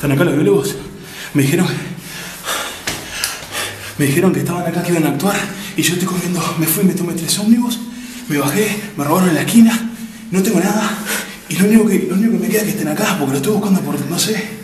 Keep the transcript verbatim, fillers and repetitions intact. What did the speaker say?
¿Están acá los biólogos? Me dijeron... Me dijeron que estaban acá, que iban a actuar. Y yo estoy corriendo. Me fui, me tomé tres ómnibus. Me bajé, me robaron en la esquina. No tengo nada. Y lo único que, lo único que me queda es que estén acá, porque lo estoy buscando por... no sé...